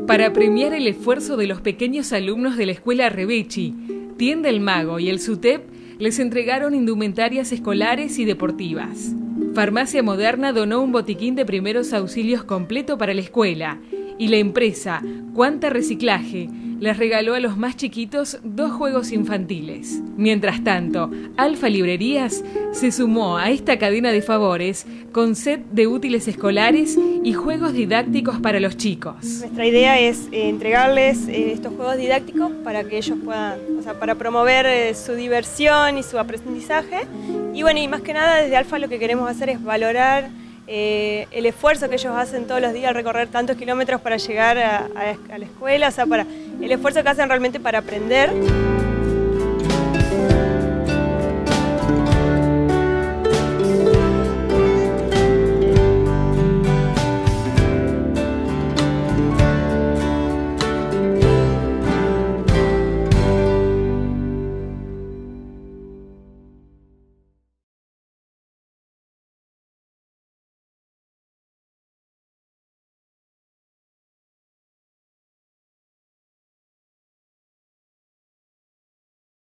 Para premiar el esfuerzo de los pequeños alumnos de la escuela Rebechi, Tienda El Mago y el SUTEP les entregaron indumentarias escolares y deportivas. Farmacia Moderna donó un botiquín de primeros auxilios completo para la escuela y la empresa Cuanta Reciclaje les regaló a los más chiquitos 2 juegos infantiles. Mientras tanto, Alfa Librerías se sumó a esta cadena de favores con set de útiles escolares y juegos didácticos para los chicos. Nuestra idea es entregarles estos juegos didácticos para que ellos puedan, para promover su diversión y su aprendizaje. Y bueno, y más que nada desde Alfa lo que queremos hacer es valorar el esfuerzo que ellos hacen todos los días al recorrer tantos kilómetros para llegar a la escuela, para el esfuerzo que hacen realmente para aprender.